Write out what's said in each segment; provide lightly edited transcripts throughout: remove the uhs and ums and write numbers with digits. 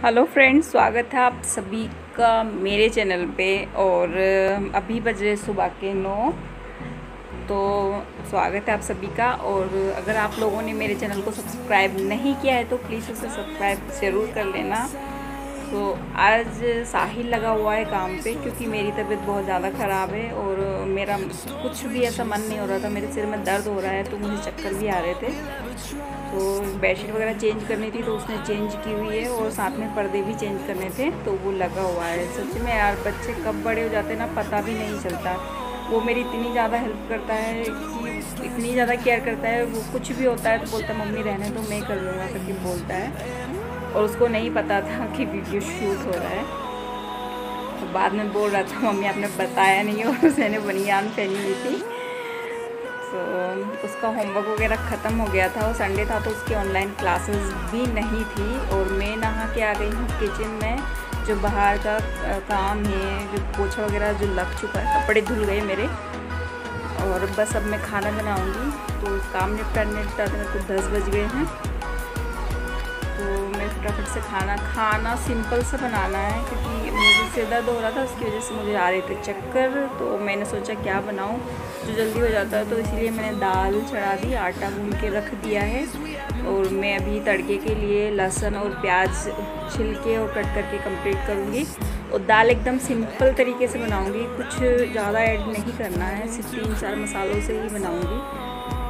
Hello friends, स्वागत है आप सभी का मेरे चैनल पे। और अभी बज रहे सुबह के 9। तो स्वागत है आप सभी का। और अगर आप लोगों ने मेरे चैनल को सब्सक्राइब नहीं किया है तो प्लीज़ उसे सब्सक्राइब ज़रूर कर लेना। तो आज साहिल लगा हुआ है काम पे, क्योंकि मेरी तबीयत बहुत ज़्यादा ख़राब है और मेरा कुछ भी ऐसा मन नहीं हो रहा था। मेरे सिर में दर्द हो रहा है तो मुझे चक्कर भी आ रहे थे। तो बेडशीट वगैरह चेंज करनी थी तो उसने चेंज की हुई है, और साथ में पर्दे भी चेंज करने थे तो वो लगा हुआ है। सच में यार, बच्चे कब बड़े हो जाते हैं ना पता भी नहीं चलता। वो मेरी इतनी ज़्यादा हेल्प करता है कि इतनी ज़्यादा केयर करता है। वो कुछ भी होता है तो बोलता है मम्मी रहने दो, मैं कर लूँगा करके बोलता है। और उसको नहीं पता था कि वीडियो शूट हो रहा है। तो बाद में बोल रहा था मम्मी आपने बताया नहीं, और उसने बनियान पहनी हुई थी। तो उसका होमवर्क वगैरह ख़त्म हो गया था और संडे था तो उसकी ऑनलाइन क्लासेस भी नहीं थी। और मैं नहा के आ गई हूँ किचन में। जो बाहर का काम है, जो पोछा वगैरह जो लग चुका है, कपड़े धुल गए मेरे। और बस अब मैं खाना बनाऊँगी। तो काम निपटाते मेरे को 10 बज गए हैं। तो मैं फटाफट से खाना सिंपल सा बनाना है, क्योंकि मुझे सिर दर्द हो रहा था, उसकी वजह से मुझे आ रहे थे चक्कर। तो मैंने सोचा क्या बनाऊं जो जल्दी हो जाता है। तो इसीलिए मैंने दाल चढ़ा दी, आटा गूंद के रख दिया है। और मैं अभी तड़के के लिए लहसुन और प्याज छिलके और कट करके कंप्लीट करूँगी। और दाल एकदम सिंपल तरीके से बनाऊँगी, कुछ ज़्यादा ऐड नहीं करना है, सिर्फ 3-4 मसालों से ही बनाऊँगी।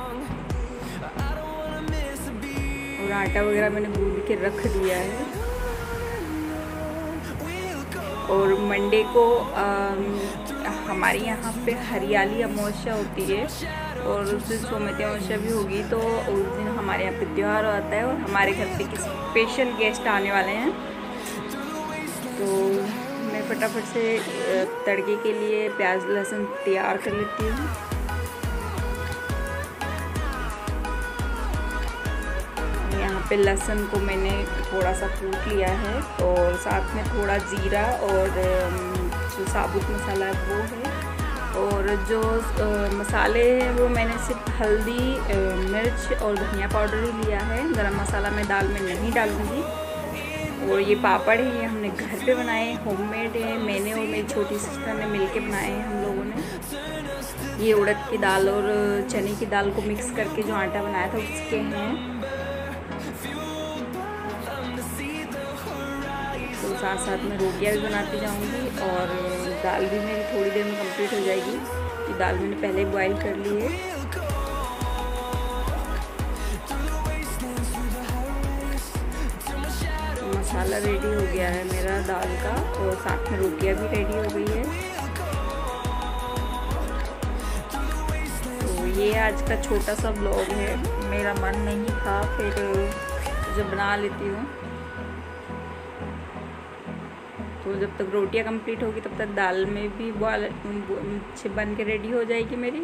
और आटा वगैरह मैंने गूंद के रख दिया है। और मंडे को हमारे यहाँ पे हरियाली अमावस्या होती है, और उस दिन सोमवती अमावस्या भी होगी। तो उस दिन हमारे यहाँ पे त्यौहार आता है और हमारे घर पे किसी स्पेशल गेस्ट आने वाले हैं। तो मैं फटाफट से तड़के के लिए प्याज लहसुन तैयार कर लेती हूँ। पे लहसुन को मैंने थोड़ा सा कूट लिया है, और साथ में थोड़ा जीरा और जो साबुत मसाला है वो है। और जो मसाले हैं वो मैंने सिर्फ हल्दी, मिर्च और धनिया पाउडर ही लिया है। गरम मसाला मैं दाल में नहीं डालूँगी। और ये पापड़ है, ये हमने घर पे बनाए, होममेड है। मैंने और मेरी छोटी सिस्टर ने मिलके बनाए हैं हम लोगों ने। ये उड़द की दाल और चने की दाल को मिक्स करके जो आटा बनाया था उसके हैं। तो साथ साथ में रोटियाँ भी बनाती जाऊंगी। और दाल भी मेरी थोड़ी देर में कंप्लीट हो जाएगी। ये दाल मैंने पहले बॉईल कर ली है। तो मसाला रेडी हो गया है मेरा दाल का, और साथ में रोटियाँ भी रेडी हो गई है। तो ये आज का छोटा सा ब्लॉग है। मेरा मन नहीं था, फिर जो बना लेती हूँ। तो जब तक रोटियां कंप्लीट होगी तब तक दाल में भी बॉयल बन के रेडी हो जाएगी मेरी।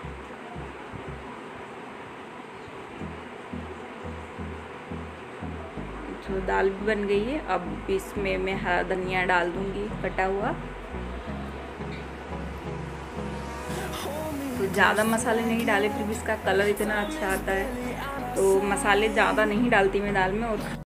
तो दाल भी बन गई है। अब इसमें मैं हरा धनिया डाल दूंगी कटा हुआ। तो ज़्यादा मसाले नहीं डाले, फिर भी इसका कलर इतना अच्छा आता है। तो मसाले ज़्यादा नहीं डालती मैं दाल में। और